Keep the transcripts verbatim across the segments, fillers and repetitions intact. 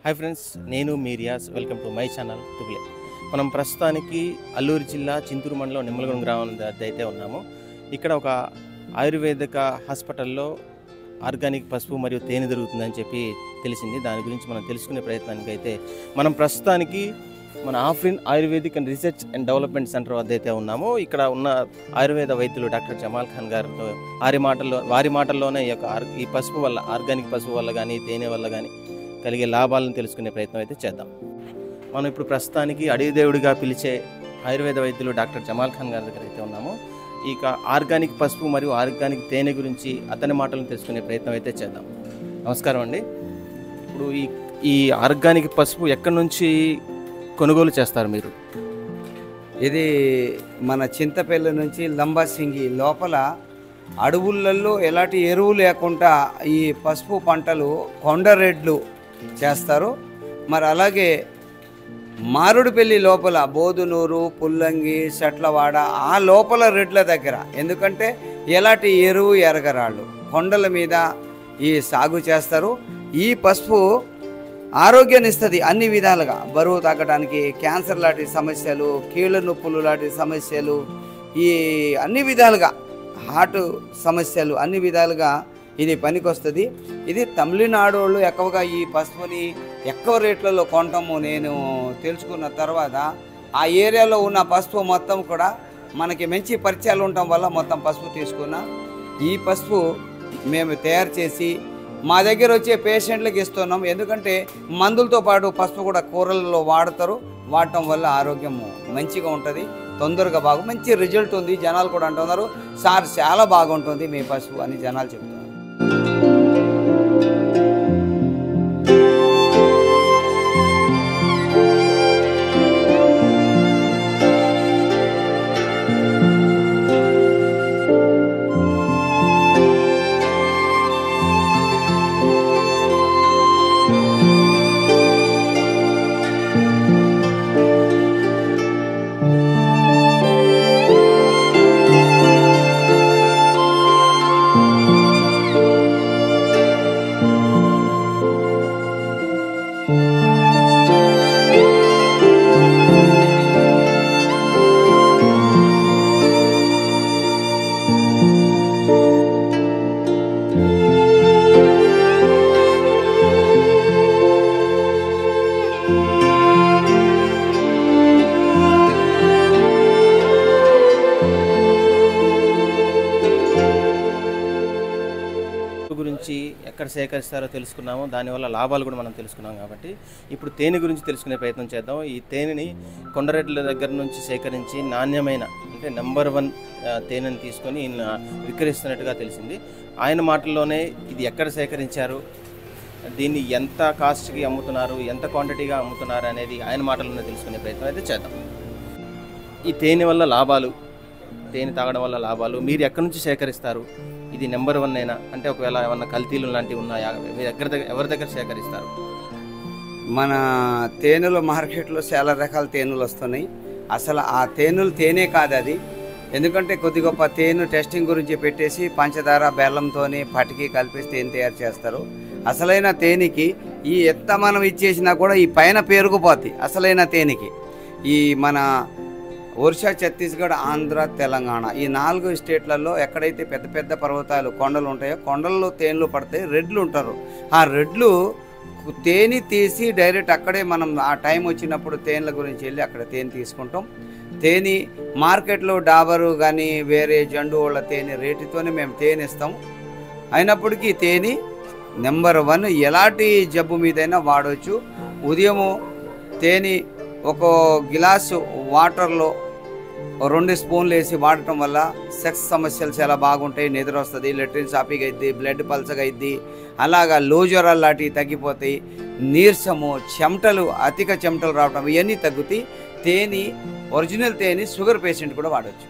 Hi friends, నేను మీ Riyaz. Welcome to my channel తుగులే. మనం ప్రస్తుతానికి అల్లూరు జిల్లా చింతూరు మండలం నిమ్మలగూడెం గ్రామం వద్ద అయితే ఉన్నాము. ఇక్కడ ఒక ఆయుర్వేదిక హాస్పిటల్లో ఆర్గానిక్ పసుపు మరియు తేనె దొరుకుతుందని చెప్పి తెలిసింది. దాని గురించి మనం తెలుసుకునే ప్రయత్నానికి అయితే మనం ప్రస్తుతానికి మన Afrin ayurvedic and research and development centre వద్ద అయితే ఉన్నాము. ఇక్కడ ఉన్న ఆయుర్వేద వైద్యులు డాక్టర్ జమాల్ ఖాన్ గారితో వారి మాటల్లో వారి మాటల్లోనే ఈ యొక్క ఈ పసుపు వల్ల, ఆర్గానిక్ పసుపు వల్ల కానీ తేనె వల్ల కానీ కలిగే లాభాలను తెలుసుకునే ప్రయత్నం అయితే చేద్దాం. మనం ఇప్పుడు ప్రస్తుతానికి అడవి దేవుడిగా పిలిచే ఆయుర్వేద వైద్యులు డాక్టర్ జమాల్ ఖాన్ గారి దగ్గర అయితే ఉన్నాము. ఇక ఆర్గానిక్ పసుపు మరియు ఆర్గానిక్ తేనె గురించి అతని మాటలను తెలుసుకునే ప్రయత్నం అయితే చేద్దాం. నమస్కారం అండి. ఇప్పుడు ఈ ఈ ఆర్గానిక్ పసుపు ఎక్కడి నుంచి కొనుగోలు చేస్తారు మీరు? ఇది మన చింతపల్లి నుంచి లంబాసింగి లోపల అడవులలో ఎలాంటి ఎరువు లేకుండా ఈ పసుపు పంటలు కొండరెడ్లు చేస్తారు. మరి అలాగే మారుడుపల్లి లోపల బోదునూరు, పుల్లంగి, సట్లవాడ ఆ లోపల రెడ్ల దగ్గర, ఎందుకంటే ఎలాంటి ఎరువు ఎరగరాళ్ళు కొండల మీద ఈ సాగు చేస్తారు. ఈ పసుపు ఆరోగ్యాన్ని ఇస్తుంది అన్ని విధాలుగా. బరువు తగ్గడానికి, క్యాన్సర్ లాంటి సమస్యలు, కీళ్ళ నొప్పులు లాంటి సమస్యలు, ఈ అన్ని విధాలుగా హార్ట్ సమస్యలు అన్ని విధాలుగా ఇది పనికొస్తుంది. ఇది తమిళనాడు వాళ్ళు ఎక్కువగా ఈ పసుపుని ఎక్కువ రేట్లలో కొనటము నేను తెలుసుకున్న తర్వాత ఆ ఏరియాలో ఉన్న పసుపు మొత్తం కూడా మనకి మంచి పరిచయాలు ఉండటం వల్ల మొత్తం పసుపు తీసుకున్నా. ఈ పసుపు మేము తయారు చేసి మా దగ్గర వచ్చే పేషెంట్లకు ఇస్తున్నాం. ఎందుకంటే మందులతో పాటు పసుపు కూడా కూరలలో వాడతారు. వాడటం వల్ల ఆరోగ్యం మంచిగా ఉంటుంది, తొందరగా బాగు మంచి రిజల్ట్ ఉంది. జనాలు కూడా అంటున్నారు, సార్ చాలా బాగుంటుంది మీ పసుపు అని జనాలు చెప్తున్నారు. గురించి ఎక్కడ సేకరిస్తారో తెలుసుకున్నాము. దానివల్ల లాభాలు కూడా మనం తెలుసుకున్నాం. కాబట్టి ఇప్పుడు తేనె గురించి తెలుసుకునే ప్రయత్నం చేద్దాం. ఈ తేనెని కొండరెడ్ల దగ్గర నుంచి సేకరించి నాణ్యమైన, అంటే నెంబర్ వన్ తేనెని తీసుకొని విక్రయిస్తున్నట్టుగా తెలిసింది. ఆయన మాటల్లోనే ఇది ఎక్కడ సేకరించారు, దీన్ని ఎంత కాస్ట్కి అమ్ముతున్నారు, ఎంత క్వాంటిటీగా అమ్ముతున్నారు అనేది ఆయన మాటల్లోనే తెలుసుకునే ప్రయత్నం అయితే చేద్దాం. ఈ తేనె వల్ల లాభాలు, తేనె తాగడం వల్ల లాభాలు, మీరు ఎక్కడి నుంచి సేకరిస్తారు, ఇది నెంబర్ వన్ అయినా, అంటే ఒకవేళ ఏమన్నా కల్తీలు లాంటివి ఉన్నాయా, దగ్గర దగ్గర ఎవరి దగ్గర సేకరిస్తారు? మన తేనెలు మార్కెట్లో చాలా రకాల తేనెలు వస్తున్నాయి. అసలు ఆ తేనెలు తేనె కాదు అది. ఎందుకంటే కొద్ది గొప్ప తేనె టెస్టింగ్ గురించి పెట్టేసి పంచదార బెల్లంతో పటికి కలిపేసి తేనె తయారు చేస్తారు. అసలైన తేనెకి ఈ ఎత్త మనం ఇచ్చేసినా కూడా ఈ పైన పేరుకుపోద్ది. అసలైన తేనెకి ఈ మన ఒరిస్సా, ఛత్తీస్గఢ్, ఆంధ్ర, తెలంగాణ ఈ నాలుగు స్టేట్లలో ఎక్కడైతే పెద్ద పెద్ద పర్వతాలు, కొండలు ఉంటాయో కొండల్లో తేనెలు పడతాయి. రెడ్లు ఉంటారు. ఆ రెడ్లు తేనె తీసి డైరెక్ట్ అక్కడే మనం ఆ టైం వచ్చినప్పుడు తేనెల గురించి వెళ్ళి అక్కడ తేనె తీసుకుంటాం. తేనె మార్కెట్లో డాబరు కానీ వేరే జండు వాళ్ళ తేనె రేటుతోనే మేము తేనె ఇస్తాం. అయినప్పటికీ తేనె నెంబర్ వన్, ఎలాంటి జబ్బు మీదైనా వాడవచ్చు. ఉదయము తేనె ఒక గిలాసు వాటర్లో రెండు స్పూన్లు వేసి వాడటం వల్ల సెక్స్ సమస్యలు చాలా బాగుంటాయి. నిద్ర వస్తుంది, లెట్రిన్ సాఫీగా అయింది, బ్లడ్ పల్సగా అయింది, అలాగా లో జ్వరాలు లాంటివి తగ్గిపోతాయి. నీరసము, చెమటలు, అధిక చెమటలు రావటం ఇవన్నీ తగ్గుతాయి. తేనె ఒరిజినల్ తేనె షుగర్ పేషెంట్ కూడా వాడవచ్చు.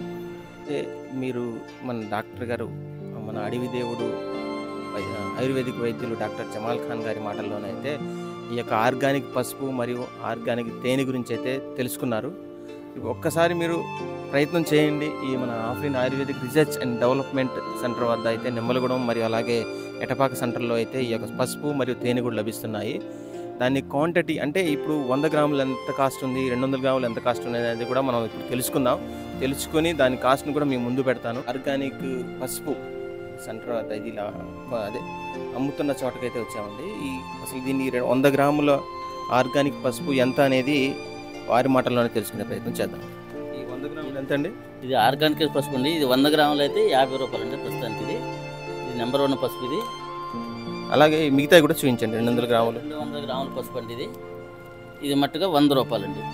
మీరు మన డాక్టర్ గారు, మన అడవి దేవుడు ఆయుర్వేదిక్ వైద్యులు డాక్టర్ జమాల్ ఖాన్ గారి మాటల్లోనైతే ఈ యొక్క ఆర్గానిక్ పసుపు మరియు ఆర్గానిక్ తేనె గురించి అయితే తెలుసుకున్నారు. ఒక్కసారి మీరు ప్రయత్నం చేయండి. ఈ మన Afrin ayurvedic research and development centre వద్ద అయితే నిమ్మలగూడెం మరియు అలాగే ఎటపాక సెంటర్లో అయితే ఈ యొక్క పసుపు మరియు తేనె కూడా లభిస్తున్నాయి. దాని క్వాంటిటీ అంటే ఇప్పుడు వంద గ్రాములు ఎంత కాస్ట్ ఉంది, రెండు వందల గ్రాములు ఎంత కాస్ట్ ఉంది అనేది కూడా మనం ఇప్పుడు తెలుసుకుందాం. తెలుసుకొని దాని కాస్ట్ని కూడా మేము ముందు పెడతాను. ఆర్గానిక్ పసుపు సెంటర్ ఇది ఇలా అదే అమ్ముతున్న చోటకైతే వచ్చామండి. ఈ అసలు దీన్ని రె- వంద గ్రాముల ఆర్గానిక్ పసుపు ఎంత అనేది వారి మాటల్లోనే తెలుసుకునే ప్రయత్నం చేద్దాం. ఈ వంద గ్రాములు ఎంత అండి? ఇది ఆర్గానిక్ పసుపు అండి. ఇది వంద గ్రాములు అయితే యాభై రూపాయలు అండి ప్రస్తుతానికి. ఇది ఇది నెంబర్ వన్ పసుపు. ఇది అలాగే మిగతా కూడా చూపించండి. రెండు వందల గ్రాములు రెండు వందల గ్రాముల పసుపు అండి. ఇది ఇది మట్టుగా వంద రూపాయలు అండి.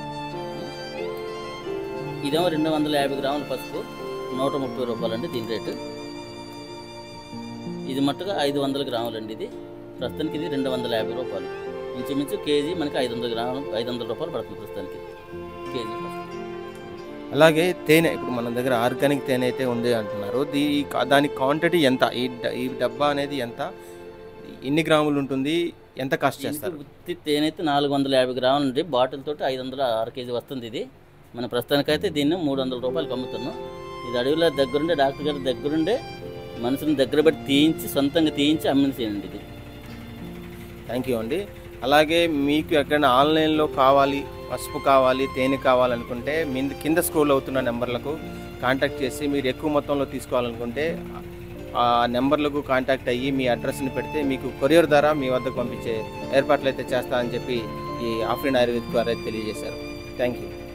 ఇదేమో రెండు వందల యాభై గ్రాముల పసుపు నూట ముప్పై రూపాయలు అండి దీని రేటు. ఇది మట్టుగా ఐదు వందల గ్రాములు అండి. ఇది ప్రస్తుతానికి ఇది రెండు వందల యాభై రూపాయలు. ఇంచుమించు కేజీ మనకి ఐదు వందల గ్రాములు ఐదు వందల రూపాయలు పడుతుంది ప్రస్తుతానికి కేజీ పసుపు. అలాగే తేనె, ఇప్పుడు మన దగ్గర ఆర్గానిక్ తేనె అయితే ఉంది అంటున్నారు. దీ దాని క్వాంటిటీ ఎంత? ఈ డ- ఈ డబ్బా అనేది ఎంత, ఎన్ని గ్రాములు ఉంటుంది, ఎంత కాస్ట్ చేస్తారు? దీనికి ఉత్తి తేనె అయితే నాలుగు వందల యాభై గ్రాములు అండి. బాటిల్ తోటి ఐదు వందల ఆరు కేజీ వస్తుంది. ఇది మన ప్రస్తుతానికైతే దీన్ని మూడు వందల రూపాయలకి అమ్ముతున్నాం. ఇది అడవిలో దగ్గరుండే డాక్టర్ గారి దగ్గరుండే మనుషుని దగ్గర పెట్టి తీయించి సొంతంగా తీయించి అమ్మించేయండి ఇది. థ్యాంక్ యూ అండి. అలాగే మీకు ఎక్కడైనా ఆన్లైన్లో కావాలి, పసుపు కావాలి, తేనె కావాలనుకుంటే మీ కింద స్క్రోల్ అవుతున్న నెంబర్లకు కాంటాక్ట్ చేసి మీరు ఎక్కువ మొత్తంలో తీసుకోవాలనుకుంటే ఆ నెంబర్లకు కాంటాక్ట్ అయ్యి మీ అడ్రస్ని పెడితే మీకు కొరియర్ ద్వారా మీ వద్దకు పంపించే ఏర్పాట్లు అయితే చేస్తామని చెప్పి ఈ ఆఫ్రిన్ ఆయుర్వేదిక్ వారు అయితే తెలియజేశారు. Thank you.